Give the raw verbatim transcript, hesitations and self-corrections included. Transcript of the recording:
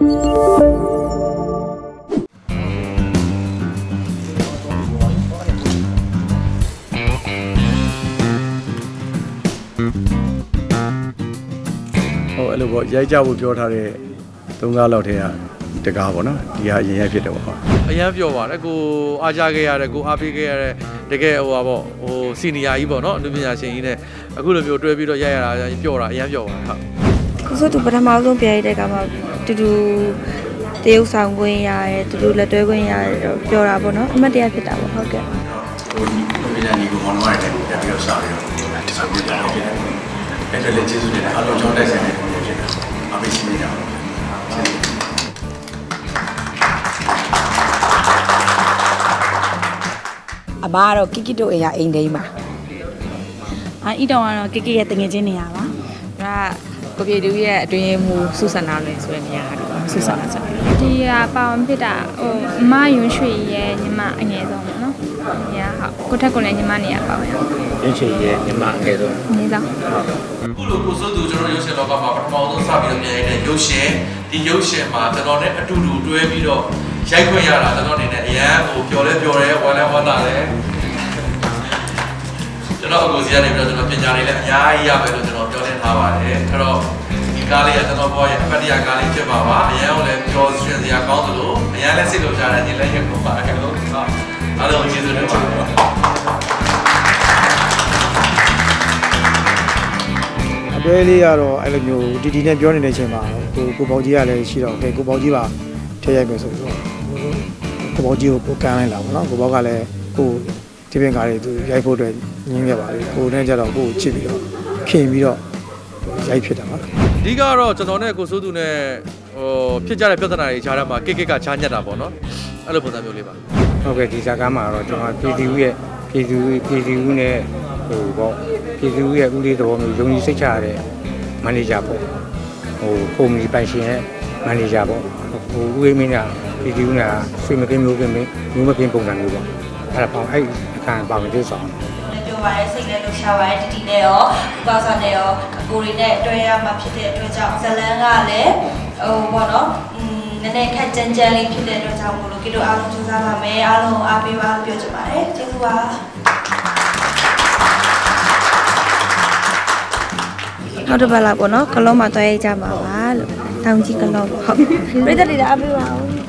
ဟိုအဲ့လိုပေါ့ရိုက်ကြဖို့ပြောထားတဲ့သုံးကားလောက်ထဲကတကားပေါ့နော်ဒီဟာအရင်ရဖြစ်တယ်ပေါ့အရင်ပြောပါတယ်ကိုအားကြခဲ့ရတယ်ကိုအားပေးခဲ့ရတဲ့တကယ်ဟိုပါပေါ့ဟိုစီနီယာကြီးပေါ့နော်အနုပညာရှင်ကြီးနဲ့အခုလိုမျိုးတွဲပြီးတော့ရိုက်ရတာပျော့တာအရင်ပျော့ပါတယ်ဟုတ်ကိုဆိုသူပထမဆုံးပြရတဲ့ကမှာတူတူတရုပ်ဆောင်ခွင့်ရတယ်တူတူလက်တွဲခွင့်ရတယ်တော့ပျော့တာပေါ့နော်အမှတ်တရဖြစ်တာပေါ့ဟုတ်ကဲ့ဟိုဒီလိုမျိုးညီကိုမောင်နှမတွေနဲ့ပြန်ပြီးတော့စားပြီးတော့ဒီလိုမျိုးတာဖြစ်တယ်အဲ့ဒါလည်းကျေးဇူးတင်တယ်အားလုံးကြောင်းတိုက်ဆိုင်တဲ့ပုံစံဖြစ်တယ်အမေရှိနေကြအောင်အမကတော့ကီကီတို့အိမ်ရအိမ်ဒိန်းပါအာဤတောင်ကတော့ကီကီရဲ့တငယ်ချင်းနေရပါဒါကိုပြေတူရဲ့အတွင်းမူစုဆန္ဒလွင်ဆိုတဲ့နေရာကစုဆန္ဒဆက်ဒီကပါဝင်ဖြစ်တာဟိုအမယွန်းရွှေရဲ့ညီမအငယ်ဆုံးပေါ့နော်။ညာဟုတ်ကိုထက်ကလည်းညီမနေရပါဝင်။ရင်းချေရဲ့ညီမအငယ်ဆုံး။နေဆောင်။ခုလိုကိုစိုးသူကျွန်တော်ရုပ်ရှင်လောကမှာပထမဆုံးစပြီးတော့မြင်ရတဲ့ရုပ်ရှင်ဒီရုပ်ရှင်မှာကျွန်တော်နဲ့အတူတူတွဲပြီးတော့ရိုက်ခွင့်ရတာကျွန်တော်အနေနဲ့အရန်ဟိုပျော်လဲပျော်တယ်ဝမ်းလဲဝမ်းသာတယ်ကျွန်တော်အကူစီကနေပြီးတော့ကျွန်တော်ပညာတွေလည်းအများကြီးရမယ်လို့ကျွန်တော်ပြောနေထားပါတယ်အဲ့တော့ဒီကားလေးကကျွန်တော်ဘောရဲ့အပတ်တရားကားလေးဖြစ်ပါပါအရန်ကိုလည်းပျော်ရွှင်စရာကောင်းသလိုအရန်လည်းစိတ်လှုပ်ရှားတဲ့ဒီလက်ရက်ကိုပါအဲ့လိုအားလုံးကျေးဇူးတင်ပါတယ်အပွဲလေးကတော့အဲ့လိုမျိုးတီတီနဲ့ပြောနေတဲ့အချိန်မှာကိုကိုပေါကြီးကလည်းရှိတော့ကိုပေါကြီးပါထည့်ရိုက်မယ်ဆိုပြီးတော့ကိုပေါကြီးကိုကိုကန်လိုက်လာပါတော့ကိုပေါကလည်းကိုဒီပင်ကားတွေသူရိုက်ဖို့အတွက်ညင်းခဲ့ပါလေကိုနဲ့ကြတော့ကိုချစ်ပြီးတော့ခင်ပြီးတော့ရိုက်ဖြစ်တာပါအဓိကတော့ကျွန်တော်နဲ့ကိုစိုးသူနဲ့ဟိုဖြစ်ကြတဲ့ပြဿနာတွေခြားထဲမှာကိကိကချားညက်တာပေါ့နော်အဲ့လိုပုံစံမျိုးလေးပါဟုတ်ကဲ့ဒီဇာကားမှာတော့ကျွန်တော်ပြည်သူရဲ့ပြည်သူပြည်သူနဲ့ဟိုပေါ့ပြည်သူရဲ့ဦးလေးတော်မျိုးယုံကြည်စိတ်ချရတဲ့မန်နေဂျာပေါ့ဟိုကုမ္ပဏီပိုင်ရှင်ရဲ့မန်နေဂျာပေါ့ဟိုဦးအေးမင်းကပြည်သူကဆွေမကင်းမျိုးကင်းမျိုးမကင်းပုံစံမျိုးပေါ့အဲ့ဒါပေါ့အဲ့အခါပါဝင်တွေ့ဆောင်ပြောပါရဲစိတ်နဲ့လှုပ်ရှားပါရဲတတိနဲ့ရောဥပစာနဲ့ရောအကိုတွေနဲ့တွဲရမှာဖြစ်တဲ့အတွက်ကြောင့်ဇလန်းကလည်းဟိုပေါ့နော်နည်းနည်းခက်ကြမ်းကြမ်းလေးဖြစ်တဲ့အတွက်ကြောင့်မို့လို့ကိတို့အားလုံးကြိုးစားပါမယ်အားလုံးအားပေးပါလို့ပြောချင်ပါတယ်ကျေးဇူးပါနောက်တစ်ပတ်လာပေါ့နော်ကလောမှာတွဲရကြမှာပါလို့တောင်ကြီးကလောဟုတ်ပြည်သက်တွေအားပေးပါဦး